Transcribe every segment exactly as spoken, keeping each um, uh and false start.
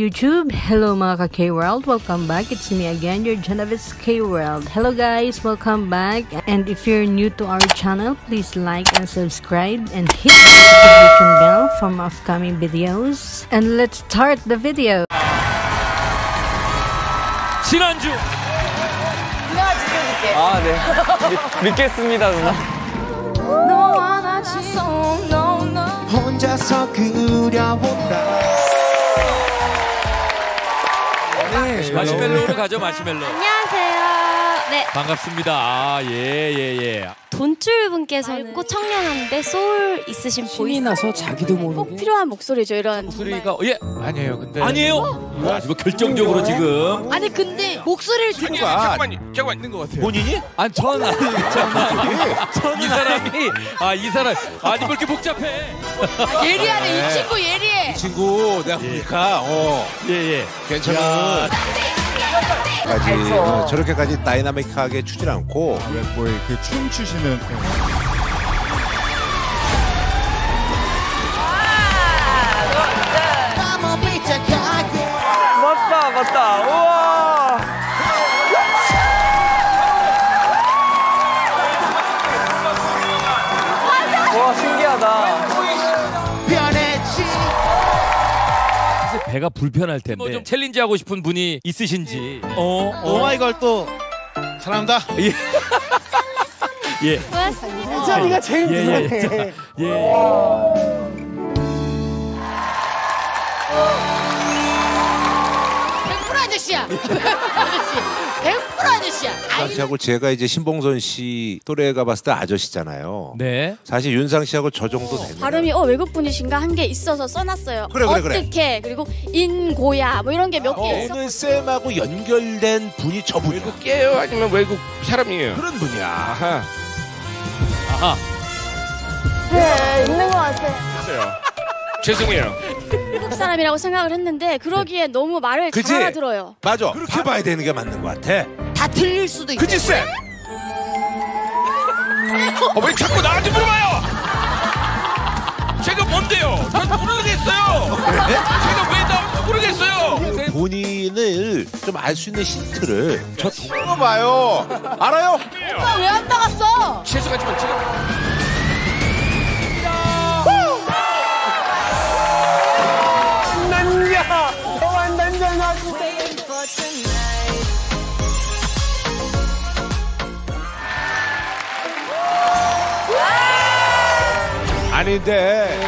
YouTube. Hello mga ka-K-World, welcome back. It's me again, your Genevieve K-World. Hello guys, welcome back. And if you're new to our channel, please like and subscribe and hit the notification bell for upcoming videos. And let's start the video. 지난주 누나가 지켜줄게. 아, 네. 믿, 믿겠습니다, 누나. 너와 나 지금 혼자서 그려본다. 네, 마시멜로로 가죠, 마시멜로. 안녕하세요. 네. 반갑습니다. 아, 예, 예, 예. 돈줄 분께서는 꼭 청량한데 소울 있으신 보이. 신이 나서 자기도 모르게 꼭 필요한 목소리죠, 이런. 목소리가, 예. 아니에요. 근데 아니에요? 아, 뭐 결정적으로 지금. 아니 근데 목소리를 듣고 잠깐만요. 잠깐만 있는 것 같아요. 본인이? 아니, 전 아니, 전 아니. 이 사람이, 아, 이 사람. 아니, 뭐 이렇게 복잡해. 예리하네. 이 친구 예리해. 이 친구 내가 보니까 어 예, 예. 괜찮아. 까지 어, 저렇게까지 다이나믹하게 추질 않고 거의 그 춤 추시는 맞다, 맞다. 우와. 와, 신기하다. 사실 배가 불편할 텐데. 뭐 좀 챌린지 하고 싶은 분이 있으신지. 어, 어. 오마이걸 또 사랑합니다. 예. 예. 고맙습니다. 자리가 제일 예, 예. 불안해. 예. 백 퍼센트 아저씨야. 아저씨. 백 퍼센트 아저씨야. 윤상 씨하고 제가 이제 신봉선 씨 또래가 봤을 때 아저씨잖아요. 네. 사실 윤상 씨하고 저 정도 되면 발음이 어 외국 분이신가 한 게 있어서 써놨어요. 그래, 그래, 그래. 어떻게 그리고 인고야 뭐 이런 게 몇 개 어, 있어. 오늘 쌤하고 연결된 분이 저분이야. 외국계요 아니면 외국 사람이에요? 그런 분이야. 아하. 아하. 네 있는 것 같아. 있어요. 죄송해요. 한국 사람이라고 생각을 했는데 그러기에 너무 말을 그치? 잘 알아들어요. 맞아. 그렇게 봐야 되는 게 맞는 것 같아. 다 틀릴 수도 있어. 그치 쌤? 어, 왜 자꾸 나한테 물어봐요? 제가 뭔데요? 전 모르겠어요. 제가 왜 나올지 모르겠어요. 본인을 좀 알 수 있는 힌트를 저 봐요. 알아요? 오빠 왜 안 나갔어? 죄송하지만 제가 아닌데.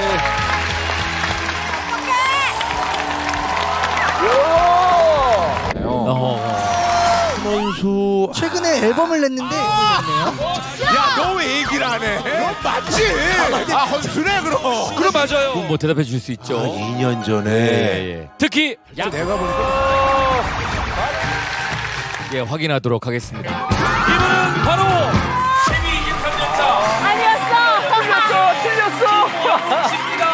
어. 김원수. 최근에 앨범을 냈는데 야, 너 왜 얘기를 안 해? 너 맞지? 아, 헌수네 그럼. 그럼 맞아요. 뭐 대답해 줄 수 있죠. 아, 이 년 전에. 예, 예. 특히 야, 내가 보니까 예, 확인하도록 하겠습니다. 이분은 바로 세미이십삼 년차. 아니었어. 틀렸어, 틀렸어. 십니다.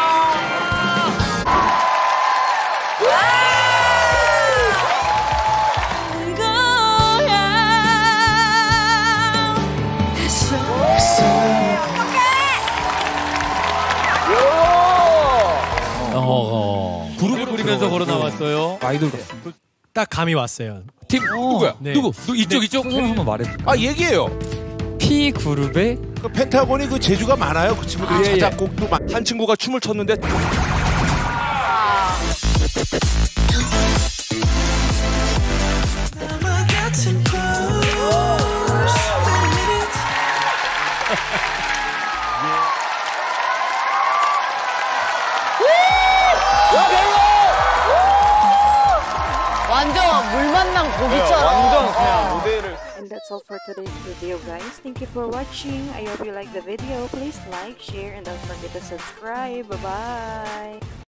어, 그룹을 부리면서 걸어 나왔어요. 아이돌 같습니다. 딱 감이 왔어요. 팀 누구야? 네. 누구? 누 이쪽 이쪽? 한번 말해. 아, 얘기해요. P 그룹의 그 펜타곤이 그 재주가 많아요. 그 친구들이 예, 예. 자작곡도 많. 한 친구가 춤을 췄는데 완전 물 만난 고기처럼. 완전 그냥 무대를. And that's all for today's video guys. Thank you for watching. I hope you like the video. Please like, share, and don't forget to subscribe. Bye bye.